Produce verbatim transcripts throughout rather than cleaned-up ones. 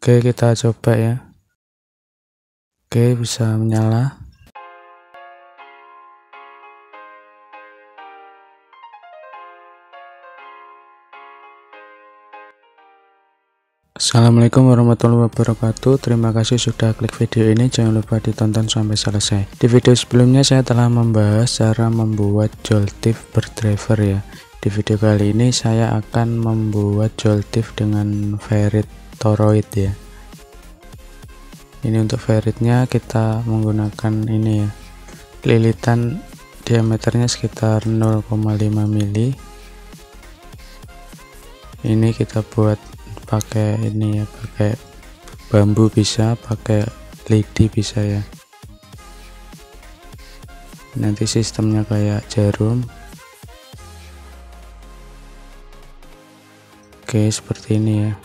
Oke, kita coba ya. Oke, bisa menyala. Assalamualaikum warahmatullahi wabarakatuh. Terima kasih sudah klik video ini. Jangan lupa ditonton sampai selesai. Di video sebelumnya saya telah membahas cara membuat Joltif berdriver ya. Di video kali ini saya akan membuat Joltif dengan ferrite toroid ya. Ini untuk ferritnya kita menggunakan ini ya, lilitan diameternya sekitar nol koma lima mili. Ini kita buat pakai ini ya, pakai bambu bisa, pakai lidi bisa ya. Nanti sistemnya kayak jarum. Oke, seperti ini ya.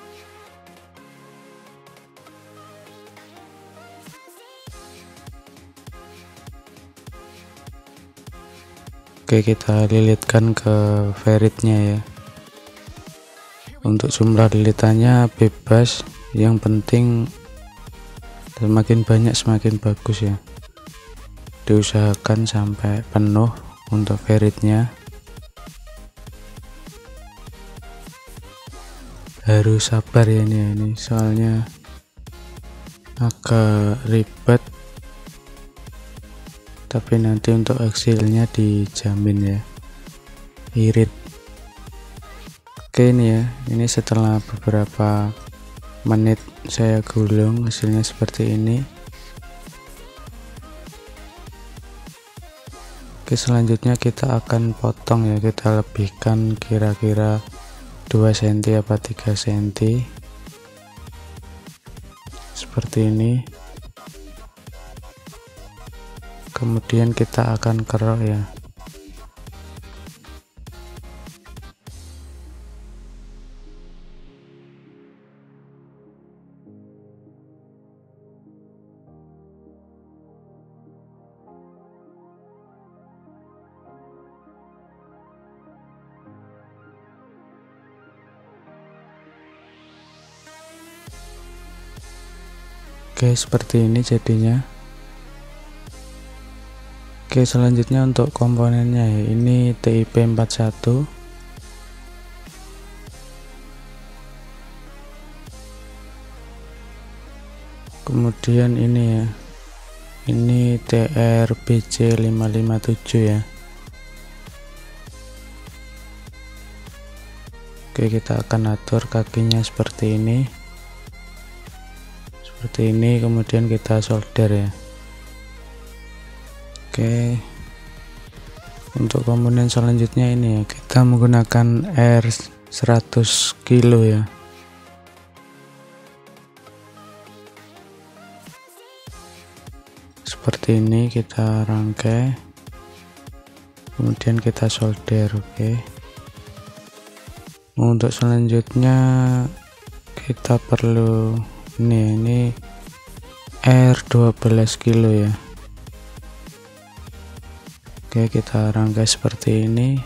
Oke, kita lilitkan ke ferritnya ya. Untuk jumlah lilitannya bebas, yang penting semakin banyak semakin bagus ya. Diusahakan sampai penuh untuk ferritnya. Harus sabar ya ini, ini soalnya agak ribet, tapi nanti untuk hasilnya dijamin ya, irit. Oke, ini ya, ini setelah beberapa menit saya gulung, hasilnya seperti ini. Oke, selanjutnya kita akan potong ya, kita lebihkan kira-kira dua sentimeter apa tiga sentimeter seperti ini. Kemudian kita akan kerok ya. Oke, seperti ini jadinya. Oke, selanjutnya untuk komponennya ya, ini T I P empat puluh satu. Kemudian ini ya, ini T R B C lima lima tujuh ya. Oke, kita akan atur kakinya seperti ini. Seperti ini, kemudian kita solder ya. Oke, untuk komponen selanjutnya ini ya, kita menggunakan R seratus kilo ya. Seperti ini kita rangkai, kemudian kita solder. Oke, untuk selanjutnya kita perlu ini ini R dua belas kilo ya. Oke, kita rangkai seperti ini.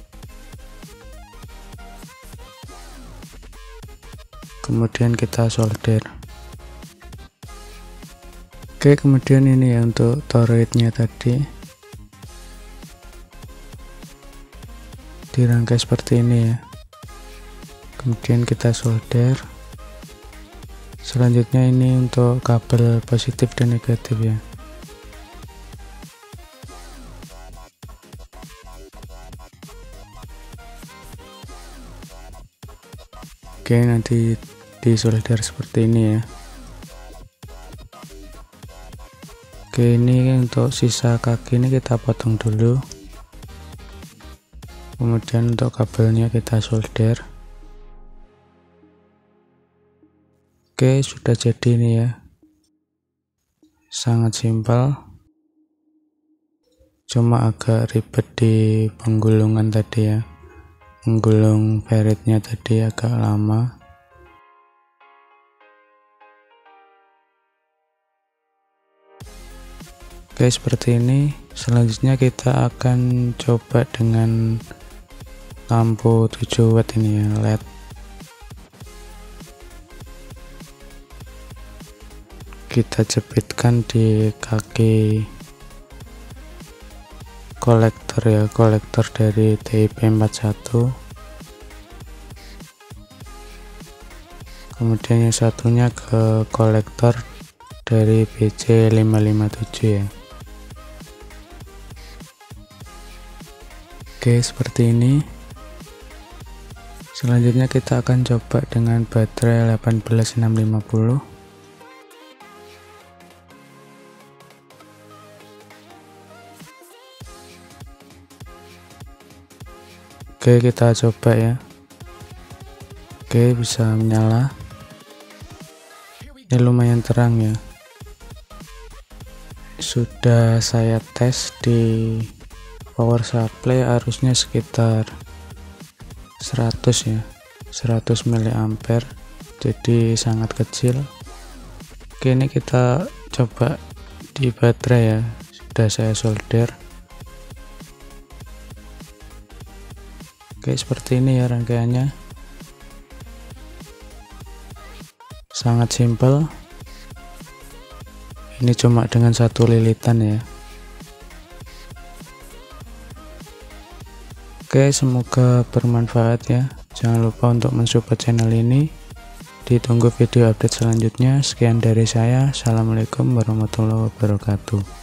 Kemudian kita solder. Oke, kemudian ini ya untuk toroidnya tadi. Dirangkai seperti ini ya. Kemudian kita solder. Selanjutnya ini untuk kabel positif dan negatif ya. Oke, nanti disolder seperti ini ya. Oke, ini untuk sisa kaki ini kita potong dulu. Kemudian untuk kabelnya kita solder. Oke, sudah jadi ini ya. Sangat simpel. Cuma agak ribet di penggulungan tadi ya. Menggulung ferritnya tadi agak lama. Oke, seperti ini. Selanjutnya kita akan coba dengan lampu tujuh watt ini ya, L E D. kita jepitkan di kaki kolektor ya, kolektor dari T I P empat puluh satu. Kemudian yang satunya ke kolektor dari B C lima lima tujuh ya. Oke, seperti ini. Selanjutnya kita akan coba dengan baterai delapan belas enam lima puluh. Oke, kita coba ya. Oke, bisa menyala. Ini lumayan terang ya. Sudah saya tes di power supply, arusnya sekitar seratus ya, seratus miliampere, jadi sangat kecil. Oke, ini kita coba di baterai ya, sudah saya solder. Oke, seperti ini ya rangkaiannya, sangat simpel. Ini cuma dengan satu lilitan ya. Oke, semoga bermanfaat ya. Jangan lupa untuk mensupport channel ini. Ditunggu video update selanjutnya. Sekian dari saya. Assalamualaikum warahmatullahi wabarakatuh.